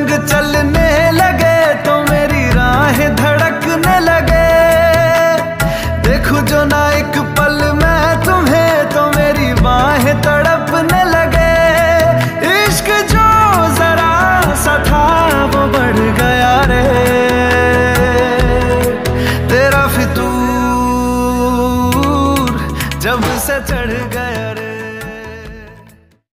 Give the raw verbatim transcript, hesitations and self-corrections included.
संग चलने लगे तो मेरी राहें धड़कने लगे। देखूं जो ना एक पल मैं तुम्हें तो मेरी बाहें तड़पने लगे। इश्क जो जरा सा था वो बढ़ गया रे, तेरा फितूर जब से चढ़ गया।